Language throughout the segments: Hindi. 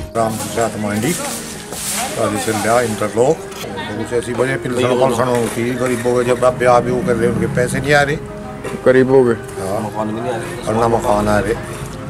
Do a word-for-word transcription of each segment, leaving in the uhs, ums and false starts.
ग्राम पंचायत मंडी राजेशल्या इंटरलॉक कुछ ऐसी वजह पिलसन होती गरीबों के जब ब्याह भी कर रहे उनके पैसे नहीं आ रहे गरीबों के हाँ मकान भी नहीं आ रहे और ना मकान आ रहे।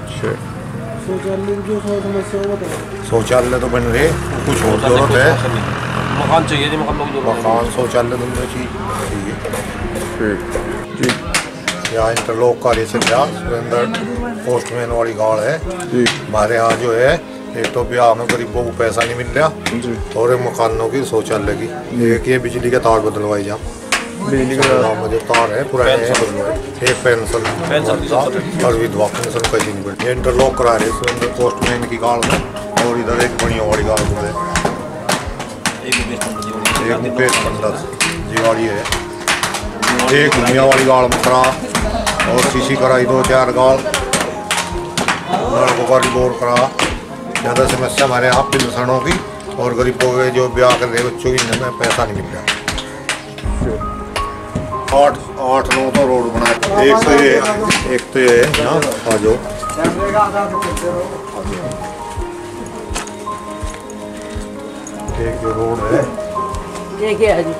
शौचालय तो बन रहे कुछ और जरूरत है मकान चाहिए मकान शौचालय दोनों चीज चाहिए। यहाँ इंटरलॉक कार्य से सुरेंद्र पोस्टमैन वाली गाड़ है हमारे यहाँ जो है एक तो ब्याह में गरीबों को पैसा नहीं मिल रहा और एक मकानों की शौचालय की एक ये बिजली के तार बदलवाई जहाँ बिजली के तार जो तार है पुराने एक पेंशन और विधवा पेंशन कैसी नहीं बढ़ती इंटरलॉक करा रहे सुरेंद्र पोस्टमैन की गाड़ में और इधर एक बढ़िया वाली गाड़ है एक मुकेश पंडत जी वाली है एक दुनिया वाली गाड़ में करा और सीसी कराई दो चार गाड़ लड़कों का रिपोर्ट करा। ज़्यादा समस्या हमारे यहाँ पिलसनों की और गरीबों के जो ब्याह कर रहे बच्चों की में पैसा नहीं मिल रहा। आठ आठ नौ तो रोड बनाए एक तो ये एक तो ये है यहाँ आ जाओ एक जो रोड है ये क्या है जी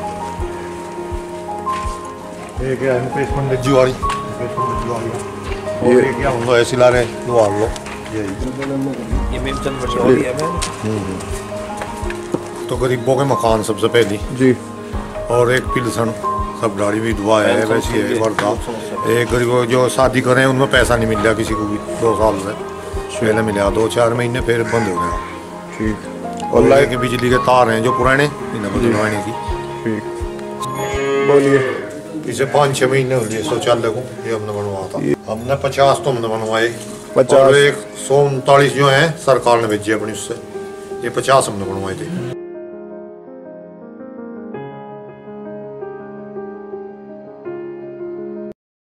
एक है मुकेश पंडित जी वाली मुकेश पंडित जी वाली और एक क्या हम लोग ऐसी ला रहे हैं दो लो ये मेमचंद वाली है मैं तो गरीबों के मकान सबसे पहली जी और एक पिलसन सब गाड़ी भी दुआ है वैसी है वर्षा एक गरीबों जो शादी करें उनमें पैसा नहीं मिल रहा किसी को भी दो साल से पहले मिला दो चार महीने फिर बंद हो गया ठीक और लाइट के बिजली के तार हैं जो पुराने इन्हें बदलवाने की ठीक बोलिए इसे पाँच छः महीने हो गए शौचालय को ये हमने बनवाया था हमने पचास तो हमने बनवाए पचास एक सौ उनतालीस जो है सरकार ने भेजी अपनी उससे ये पचास हमने बनवाए थे।